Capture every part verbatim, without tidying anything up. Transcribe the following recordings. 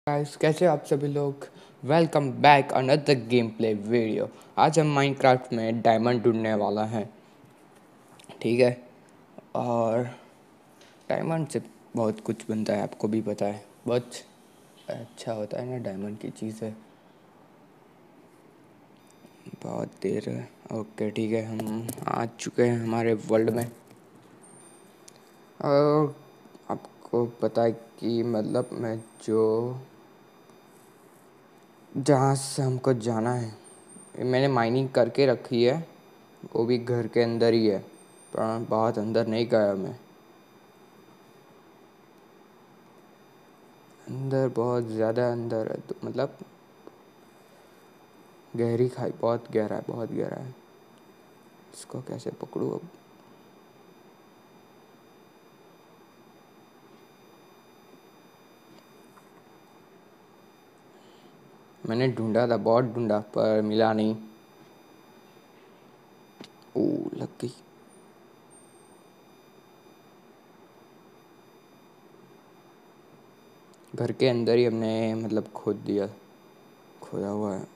Guys, कैसे आप सभी लोग। Welcome back another game play video. आज हम माइनक्राफ्ट में डायमंड ढूंढने वाला हैं। ठीक है। और डायमंड से बहुत कुछ बनता है, आपको भी पता है। बहुत अच्छा होता है ना डायमंड की चीज़ें। बहुत देर है। ओके ठीक है, हम आ चुके हैं हमारे वर्ल्ड में। और आपको पता है कि मतलब मैं जो जहाँ से हमको जाना है, मैंने माइनिंग करके रखी है। वो भी घर के अंदर ही है, पर बहुत अंदर नहीं गया मैं। अंदर बहुत ज़्यादा अंदर है, तो मतलब गहरी खाई, बहुत गहरा है, बहुत गहरा है। इसको कैसे पकड़ूँ अब। मैंने ढूंढा था, बहुत ढूंढा, पर मिला नहीं। ओ, लग गई। घर के अंदर ही हमने मतलब खोद दिया, खोदा हुआ है।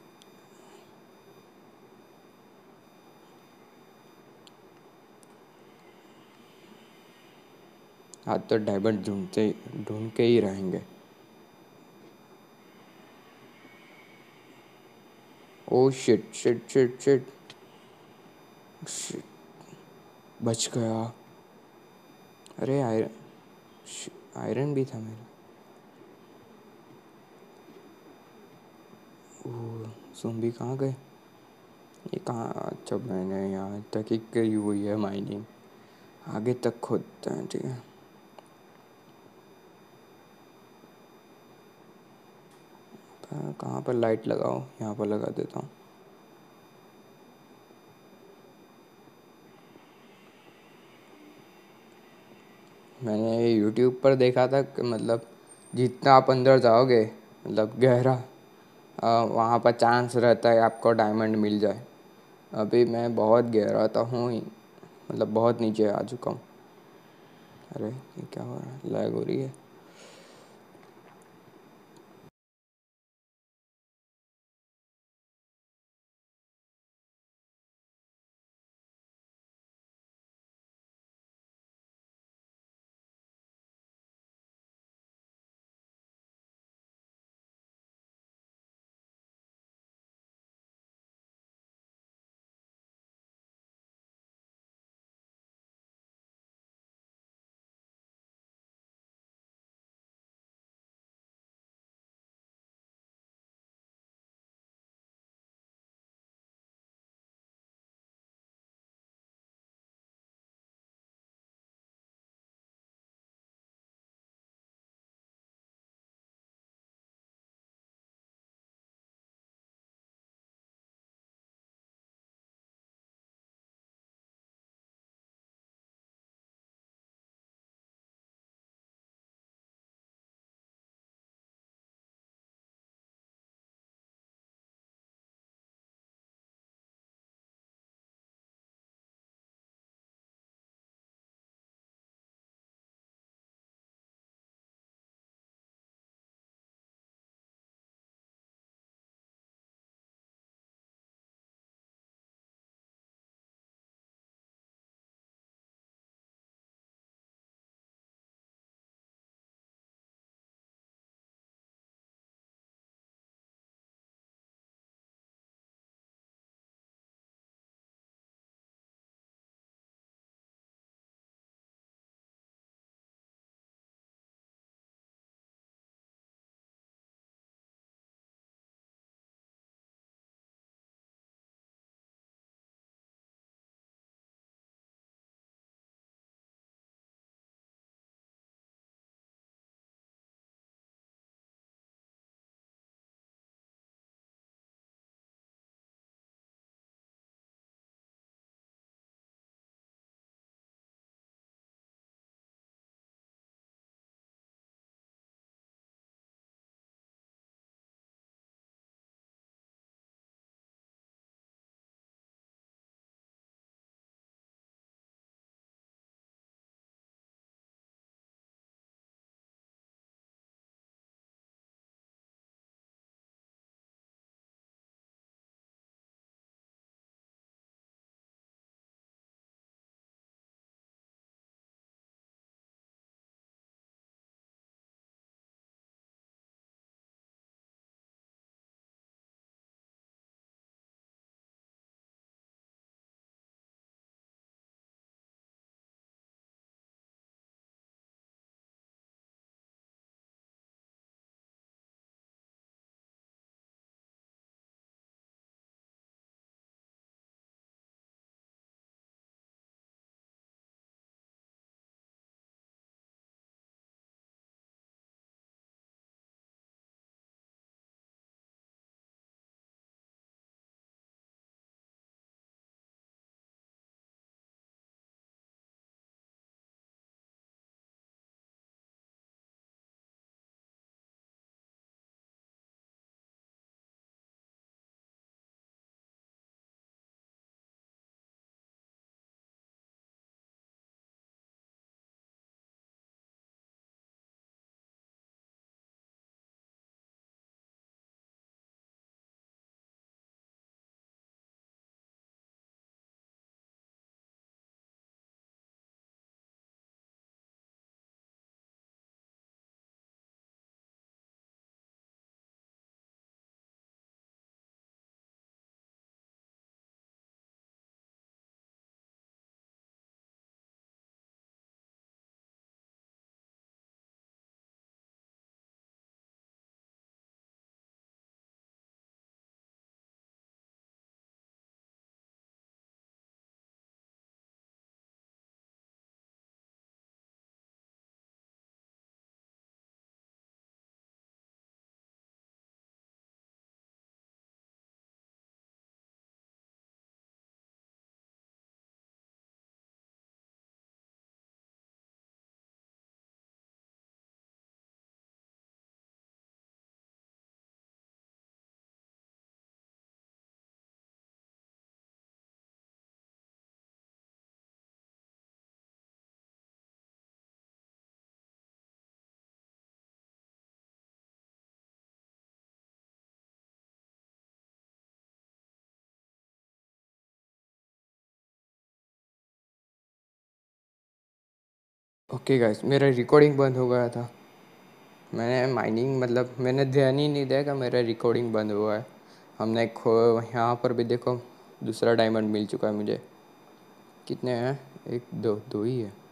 आज तो डायमंड ढूंढते ढूंढ के ही रहेंगे। Oh shit shit shit shit shit, बच गया। अरे आयरन, आयरन भी था मेरा। ओह, ज़ॉम्बी कहाँ गए। ये कहाँ। अच्छा, मैंने यहाँ तक ही करी हुई है माइनिंग, आगे तक खोदते हैं। ठीक है। कहाँ कहाँ पर लाइट लगाओ, यहाँ पर लगा देता हूँ। मैंने यूट्यूब पर देखा था कि मतलब जितना आप अंदर जाओगे, मतलब गहरा, आ, वहाँ पर चांस रहता है आपको डायमंड मिल जाए। अभी मैं बहुत गहरा तो हूँ ही, मतलब बहुत नीचे आ चुका हूँ। अरे ये क्या हो रहा है, लैग हो रही है। ओके गाइस, मेरा रिकॉर्डिंग बंद हो गया था। मैंने माइनिंग मतलब मैंने ध्यान ही नहीं दिया कि मेरा रिकॉर्डिंग बंद हुआ है। हमने खो यहाँ पर भी देखो, दूसरा डायमंड मिल चुका है मुझे। कितने हैं? एक दो दो ही है।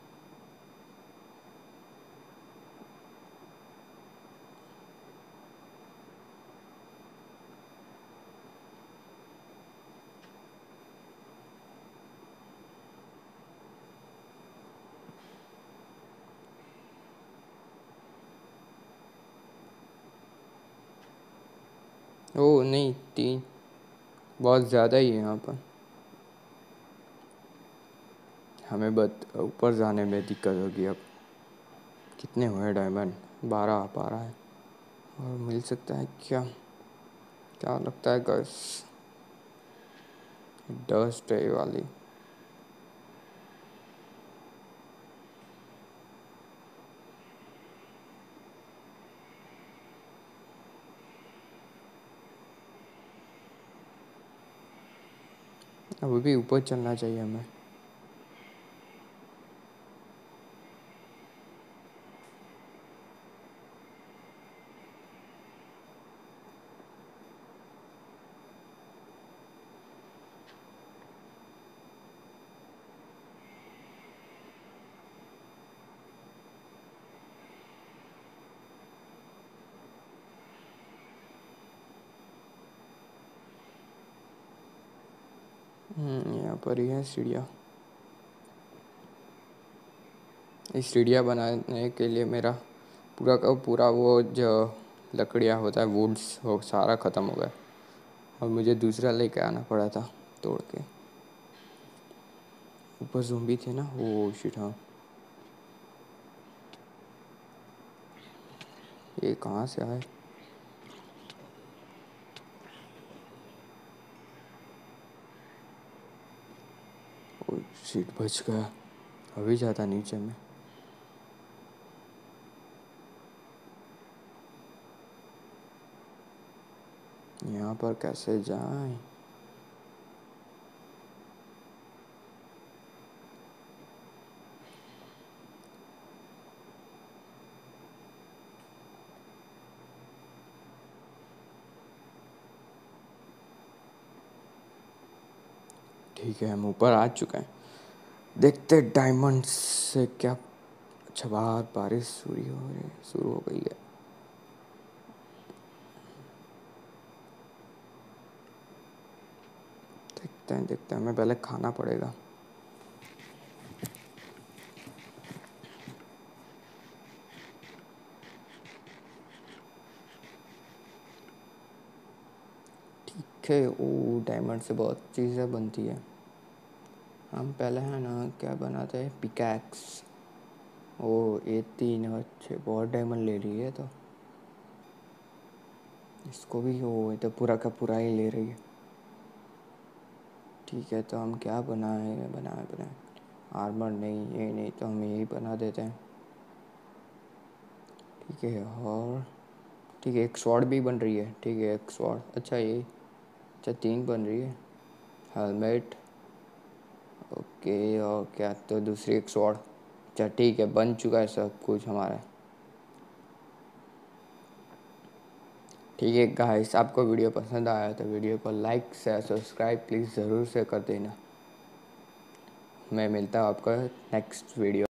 ओ नहीं, तीन बहुत ज़्यादा ही है यहाँ पर। हमें बत ऊपर जाने में दिक्कत होगी अब। कितने हुए डायमंड? बारह आ पा रहा है। और मिल सकता है क्या? क्या लगता है गैस? डस्ट है ये वाली। अभी भी ऊपर चलना चाहिए हमें। हम्म, यहाँ पर ही है सीढ़ियाँ। इस सीढ़ियाँ बनाने के लिए मेरा पूरा का पूरा वो जो लकड़ियाँ होता है, वुड्स, वो सारा ख़त्म हो गया और मुझे दूसरा लेके आना पड़ा था तोड़ के। ऊपर ज़ोंबी थे ना, वो शिट। हाँ, ये कहाँ से आए? ओ शिट, बच गया। अभी जाता नीचे में। यहाँ पर कैसे जाएं? ठीक है, हम ऊपर आ चुके हैं। देखते डायमंड से क्या। अच्छा, बाहर बारिश शुरू हो रही शुरू हो गई है। देखते हैं देखते हैं, हमें पहले खाना पड़ेगा। ठीक है। ओ, डायमंड से बहुत चीज़ें बनती है। हम पहले है ना क्या बनाते हैं, पिकैक्स। ओ, ये तीन अच्छे बहुत डायमंड ले रही है तो इसको भी वो है तो पूरा का पूरा ही ले रही है। ठीक है, तो हम क्या बनाए बनाए बनाए आर्मर नहीं, ये नहीं तो हम यही बना देते हैं। ठीक है। और ठीक है, एक स्वॉर्ड भी बन रही है। ठीक है, एक स्वॉर्ड। अच्छा, ये अच्छा तीन बन रही है। हेलमेट। ओके, और क्या तो दूसरी एक स्वॉर्ड। अच्छा ठीक है, बन चुका है सब कुछ हमारा। ठीक है गाइस, आपको वीडियो पसंद आया तो वीडियो को लाइक शेयर सब्सक्राइब प्लीज़ ज़रूर से कर देना। मैं मिलता हूँ आपको नेक्स्ट वीडियो।